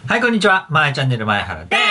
はい、こんにちは。まえチャンネル前原です。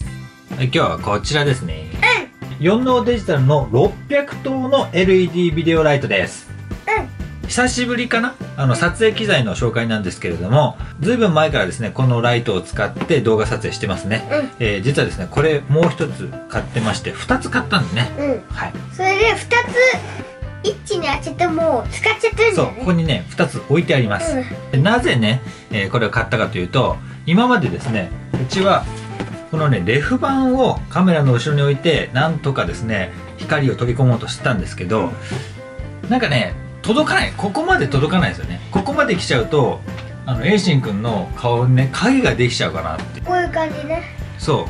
今日はこちらですね。4能デジタルの600灯の LED ビデオライトです。久しぶりかな撮影機材の紹介なんですけれども、ずいぶん前からですね、このライトを使って動画撮影してますね。実はですね、これもう一つ買ってまして、2つ買ったんでね。はい。 それで2つ、一致に当ててもう使っちゃってるんだよね。 そう、ここにね、2つ置いてあります。なぜね、これを買ったかというと、今までですね、うちはこのね、レフ板をカメラの後ろに置いて、なんとかですね、光を取り込もうとしてたんですけど、なんかね、届かない。ここまで届かないですよね。ここまで来ちゃうと、エイシンくんの顔にね、影ができちゃうかなって。 こういう感じね。 そう。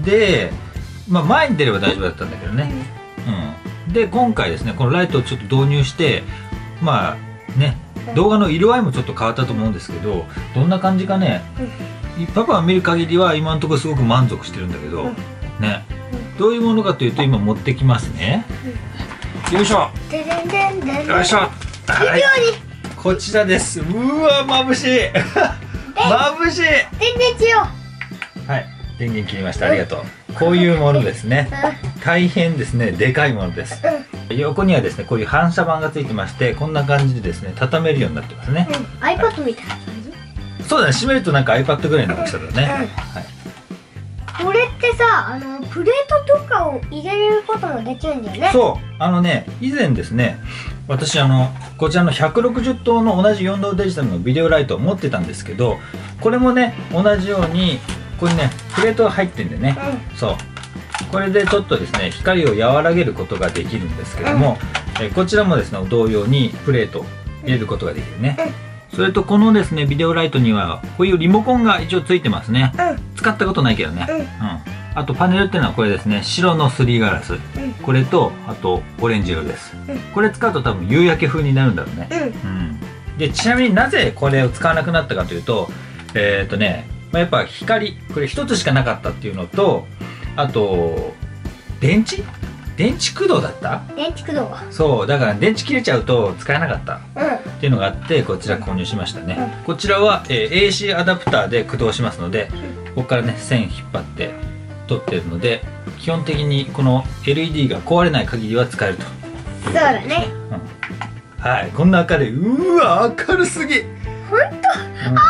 で、まあ前に出れば大丈夫だったんだけどね。で、今回ですね、このライトをちょっと導入して、まあね、動画の色合いもちょっと変わったと思うんですけど、どんな感じかね、パパが見る限りは今のところすごく満足してるんだけど、ね、どういうものかというと、今持ってきますね。よいしょ。よいしょ。はい。こちらです。うわ、眩しい。眩しい。 電源違う。 はい、電源切りました。ありがとう。こういうものですね。大変ですね、でかいものです。横にはですね、こういう反射板がついてまして、こんな感じでですね、畳めるようになってますね。 iPad みたいな感じ。 そうだね、閉めるとなんか iPad ぐらいの大きさだね。はい。 これってさ、プレートとかを入れることもできるんだよね。 そう、以前ですね、私こちらの160灯の同じ4能デジタルのビデオライトを持ってたんですけど、これもね、同じようにここにね、プレートが入ってんでね、そう、これでちょっとですね、光を和らげることができるんですけども、こちらもですね、同様にプレートを入れることができるね。それとこのですね、ビデオライトにはこういうリモコンが一応ついてますね。使ったことないけどね。あとパネルっていうのはこれですね、白のすりガラス、これとあとオレンジ色です。これ使うと多分夕焼け風になるんだろうね。で、ちなみになぜこれを使わなくなったかというと、やっぱ光これ一つしかなかったっていうのと、あと電池駆動だった。 電池駆動が。 そうだから、電池切れちゃうと使えなかったっていうのがあって、こちら購入しましたね。こちらは、AC アダプターで駆動しますので、ここからね、線引っ張って取ってるので、基本的にこの LED が壊れない限りは使えると。 そうだね。 はい、こんな明るい。うわ、明るすぎ。 ほんと。カメラが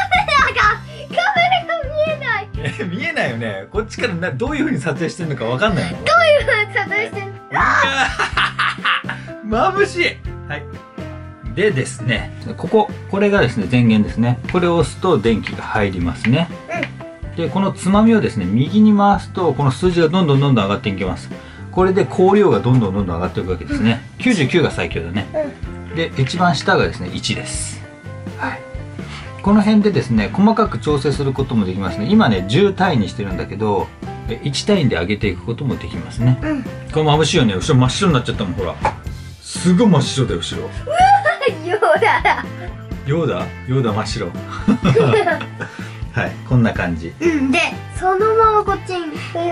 見えない。 見えないよね。こっちからどういう風に撮影してるのかわかんないもん。 どういう風に撮影してるの？ 眩しい。はい。でですね、これがですね、電源ですね。これを押すと電気が入りますね。で、このつまみをですね、右に回すとこの数字がどんどん上がっていきます。これで光量がどんどん上がっていくわけですね。99が最強だね。で、一番下がですね、1です。はい。この辺でですね、細かく調整することもできますね。今ね、10単位にしてるんだけど、1単位で上げていくこともできますね。これ眩しいよね。後ろ真っ白になっちゃったもん、ほら。すごい真っ白だよ、後ろ。 ヨーダだ。 ヨーダ真っ白。はい、こんな感じ。 で、そのままこっちに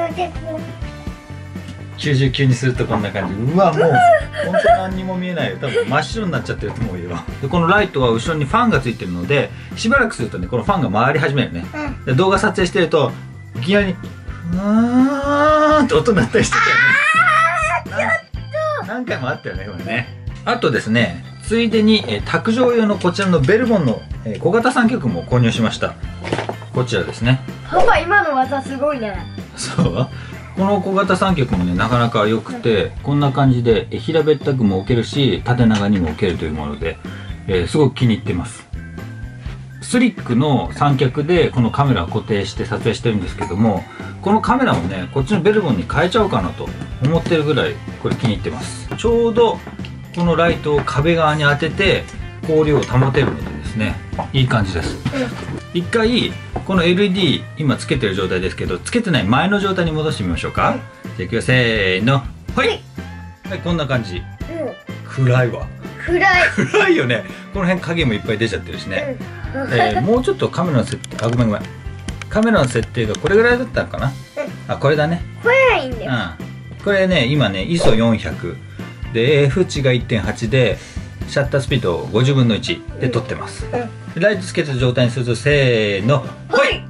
99にするとこんな感じ。うわ、もう本当何にも見えないよ。多分真っ白になっちゃってると思うよ。で、このライトは後ろにファンがついてるので、しばらくするとね、このファンが回り始めるね。で、動画撮影してるといきなりうーんって音鳴ったりしてたよね。何回もあったよね、これね。あとですね、ついでに卓上用のこちらのベルボンの小型三脚も購入しました。こちらですね。 パパ、今の技すごいね。 そう、この小型三脚もね、なかなか良くて、こんな感じで平べったくも置けるし、縦長にも置けるというもので、すごく気に入っています。スリックの三脚でこのカメラを固定して撮影してるんですけども、このカメラをね、こっちのベルボンに変えちゃおうかなと思ってるぐらい、これ気に入ってます。ちょうどこのライトを壁側に当てて光量を保てるのでですね、いい感じです。一回この LED 今つけてる状態ですけど、つけてない前の状態に戻してみましょうか。じゃあいくよ、せーの、はい、はい、こんな感じ。暗いわ。暗いよね。この辺影もいっぱい出ちゃってるしね。もうちょっとカメラの設定、ごめん。カメラの設定がこれぐらいだったのかな。あ、これだね。 これがいいんだよ。 これね、今ね ISO400 で AF 値が 1.8 でシャッタースピード50分の1で撮ってます。ライトつけた状態にすると、せーの、ほい。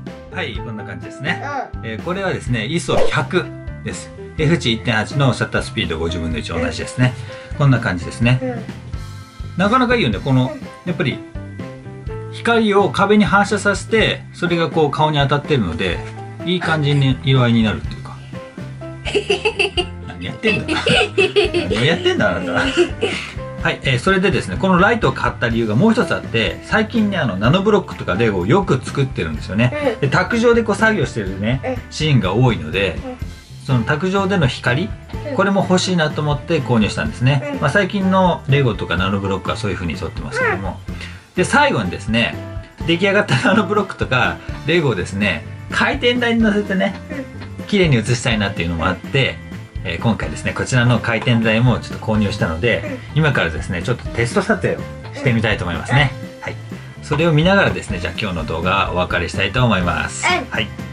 はいこんな感じですね。 うこれはですね ISO100 です。F 値 1.8 のシャッタースピード50分の1同じですね。こんな感じですね。 ん。うん。 なかなかいいよね。このやっぱり光を壁に反射させてそれがこう顔に当たってるのでいい感じに色合いになるっていうか。何やってんだ何やってんだあなた。はい、それでですねこのライトを買った理由がもう一つあって、最近ねナノブロックとかレゴをよく作ってるんですよね。で卓上でこう作業してるねシーンが多いので、その卓上での光これも欲しいなと思って購入したんですね。まあ、最近のレゴとかナノブロックはそういう風に撮ってますけども、で最後にですね出来上がったナノブロックとかレゴをですね回転台に乗せてね綺麗に写したいなっていうのもあって、今回ですねこちらの回転台もちょっと購入したので、今からですねちょっとテスト撮影をしてみたいと思いますね。はい、それを見ながらですねじゃあ今日の動画はお別れしたいと思います。はい。